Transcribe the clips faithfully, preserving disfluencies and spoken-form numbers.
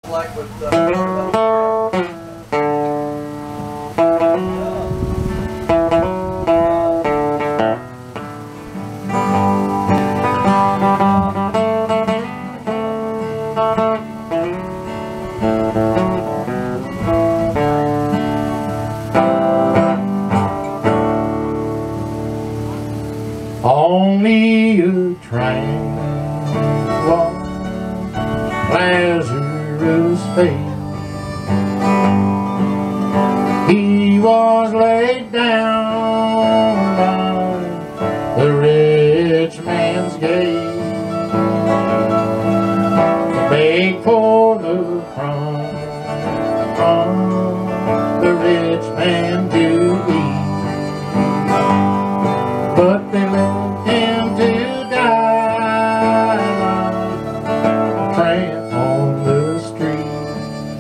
Like with uh, only a train walked Lazarus' face. He was laid down by the rich man's gate to beg for the crumbs from the rich man to eat. But they left him to die like a tramp on the street.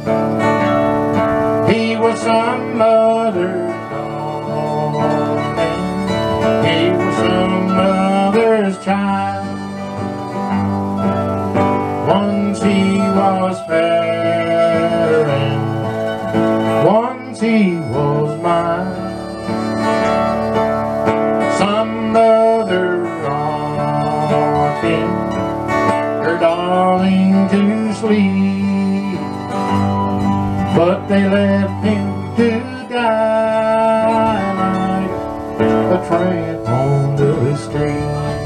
He was some other's dog, and he was some other's child. Once he was fair, and once he was mine. Some other rocking her darling to sleep, but they left him to die like a tramp on the street.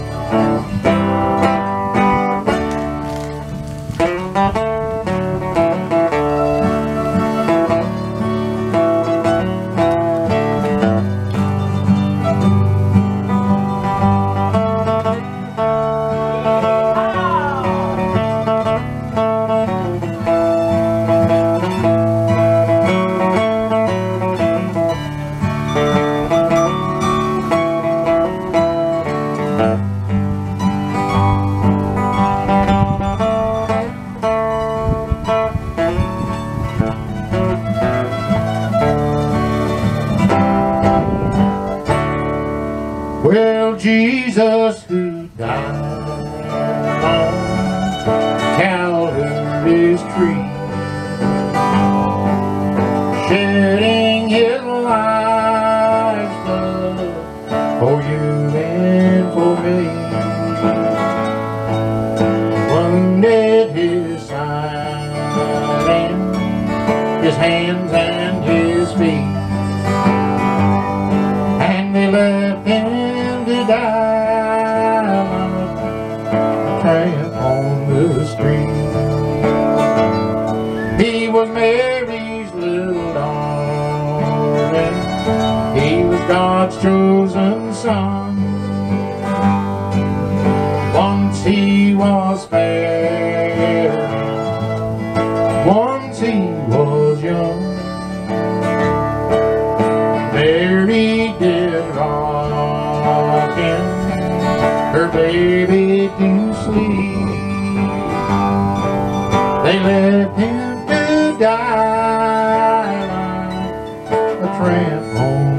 Well, Jesus, who died on Calvary's tree, shedding his life's blood for you and for me, wounded his side and his hands and his feet, and they left him to die like a tramp on the street. He was Mary's little darling, he was God's chosen son. Once he was fair, once he was young. Mary did rockin' her baby to sleep. They left him to die like a tramp on